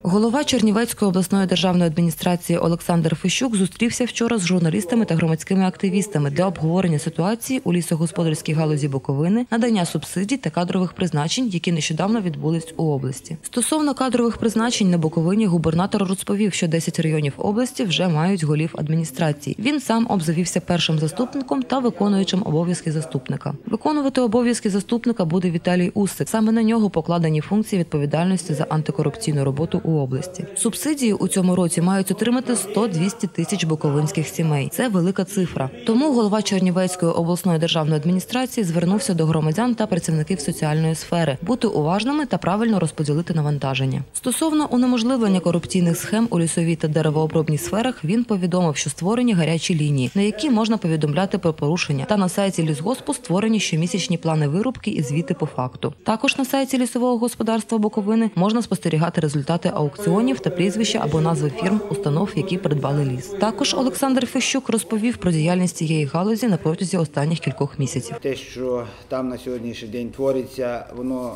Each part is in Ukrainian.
Голова Чернівецької обласної державної адміністрації Олександр Фещук зустрівся вчора з журналістами та громадськими активістами для обговорення ситуації у лісогосподарській галузі Буковини, надання субсидій та кадрових призначень, які нещодавно відбулись у області. Стосовно кадрових призначень на Буковині губернатор розповів, що 10 районів області вже мають голів адміністрації. Він сам обзавівся першим заступником та виконуючим обов'язки заступника. Виконувати обов'язки заступника буде Віталій Усик. Саме на нього покладені функції відповідальності за антикорупційну роботу у області. Субсидії у цьому році мають отримати 100-200 тисяч буковинських сімей. Це велика цифра. Тому голова Чернівецької обласної державної адміністрації звернувся до громадян та працівників соціальної сфери бути уважними та правильно розподілити навантаження. Стосовно унеможливлення корупційних схем у лісовій та деревообробній сферах, він повідомив, що створені гарячі лінії, на які можна повідомляти про порушення, та на сайті лісгоспу створені щомісячні плани вирубки і звіти по факту. Також на сайті лісового господарства Буковини можна спостерігати результати аукціонів та прізвища або назви фірм, установ, які придбали ліс. Також Олександр Фещук розповів про діяльність цієї галузі на протязі останніх кількох місяців. Те, що там на сьогоднішній день твориться, воно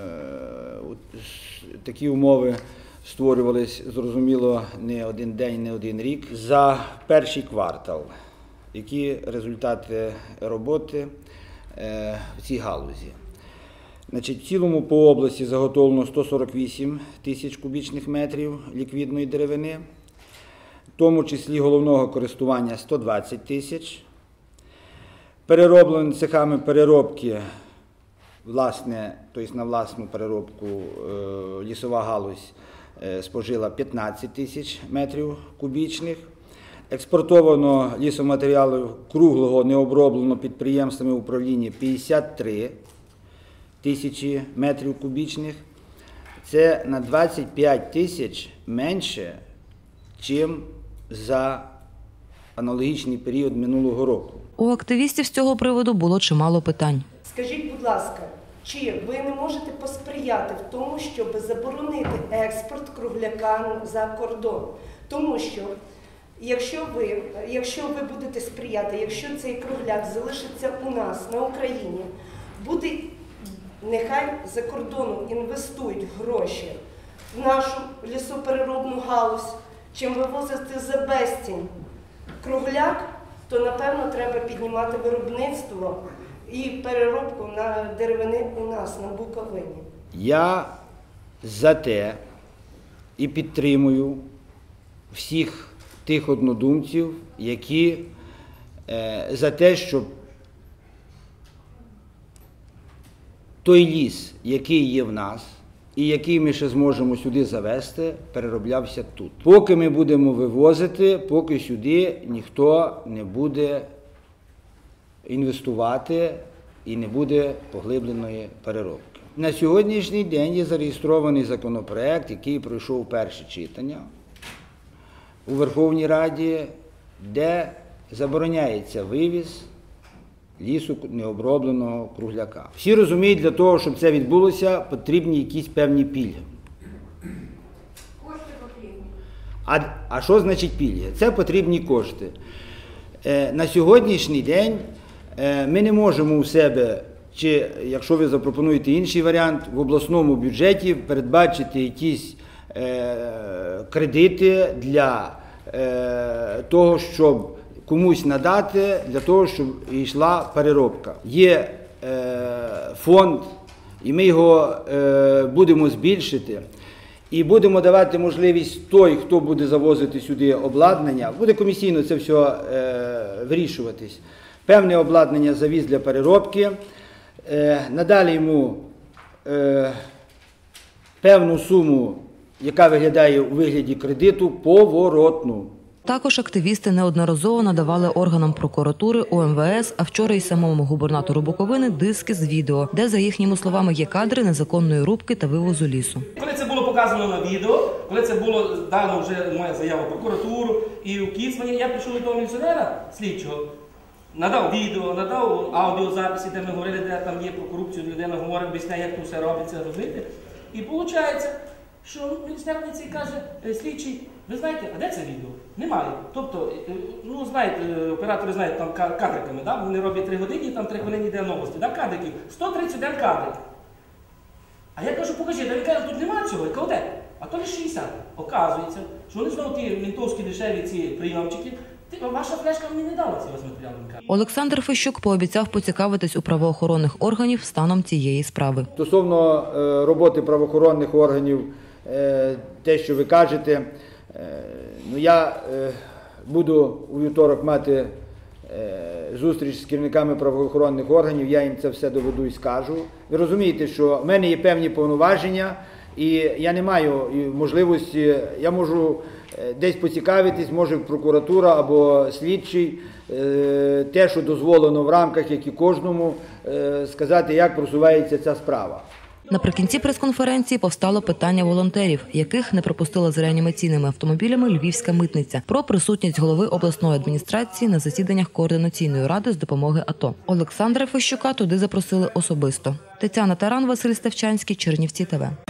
такі умови створювались, зрозуміло, не один день, не один рік. За перший квартал, які результати роботи в цій галузі? Значить, в цілому по області заготовлено 148 тисяч кубічних метрів ліквідної деревини, в тому числі головного користування 120 тисяч. Перероблені цехами переробки, власне, тобто на власну переробку лісова галузь спожила 15 тисяч метрів кубічних. Експортовано лісоматеріалів круглого необроблено підприємствами управління 53 тисячі метрів кубічних. Це на 25 тисяч менше, ніж за аналогічний період минулого року. У активістів з цього приводу було чимало питань. Скажіть, будь ласка, чи ви не можете посприяти в тому, щоб заборонити експорт кругляка за кордон? Тому що якщо ви будете сприяти, якщо цей кругляк залишиться у нас на Україні, буде, нехай за кордоном інвестують гроші в нашу лісопереробну галузь, чим вивозити за безцінь кругляк, то, напевно, треба піднімати виробництво і переробку на деревини у нас, на Буковині. Я за те і підтримую всіх тих однодумців, які за те, щоб той ліс, який є в нас, і який ми ще зможемо сюди завезти, перероблявся тут. Поки ми будемо вивозити, поки сюди ніхто не буде інвестувати і не буде поглибленої переробки. На сьогоднішній день є зареєстрований законопроект, який пройшов перше читання у Верховній Раді, де забороняється вивіз лісу необробленого кругляка. Всі розуміють, для того, щоб це відбулося, потрібні якісь певні пільги. Кошти потрібні. А що значить пільги? Це потрібні кошти. На сьогоднішній день ми не можемо у себе, чи якщо ви запропонуєте інший варіант, в обласному бюджеті передбачити якісь кредити для того, щоб комусь надати, для того, щоб йшла переробка. Є фонд, і ми його будемо збільшити, і будемо давати можливість той, хто буде завозити сюди обладнання, буде комісійно це все вирішуватись. Певне обладнання завіз для переробки, надалі йому певну суму, яка виглядає у вигляді кредиту, поворотну. Також активісти неодноразово надавали органам прокуратури, УМВС, а вчора й самому губернатору Буковини диски з відео, де, за їхніми словами, є кадри незаконної рубки та вивозу лісу. Коли це було показано на відео, коли це було дано вже моя заява в прокуратуру і у Кіцмані, я прийшов до того міліціонера слідчого, надав відео, надав аудіозаписи, де ми говорили, де там є про корупцію, людина говорить, об'ясняє, як тут все робиться, розумієте? І виходить, що міліціонер каже, слідчий, ви знаєте, а де це відео? Немає. Тобто, ну знаєте, оператори знають там кадриками, да? Вони роблять 3 години, там 3 хвилини йде новості, да? Кадриків, 131 кадрик. А я кажу, покажіть, а він каже, тут немає цього, я кажу, де? а то лише 60. Оказується, що вони знову ті ментовські дешеві ці прийомчики, ваша флешка мені не дала ці матеріали. Олександр Фещук пообіцяв поцікавитись у правоохоронних органів станом цієї справи. Стосовно роботи правоохоронних органів, те, що ви кажете, я буду у вівторок мати зустріч з керівниками правоохоронних органів, я їм це все доведу і скажу. Ви розумієте, що в мене є певні повноваження, і я не маю можливості, я можу десь поцікавитись, може прокуратура або слідчий, те, що дозволено в рамках, як і кожному, сказати, як просувається ця справа. Наприкінці прес-конференції повстало питання волонтерів, яких не пропустила з реанімаційними автомобілями Львівська митниця, про присутність голови обласної адміністрації на засіданнях Координаційної ради з допомоги АТО. Олександра Фещука туди запросили особисто. Тетяна Таран, Василь Ставчанський, Чернівці ТВ.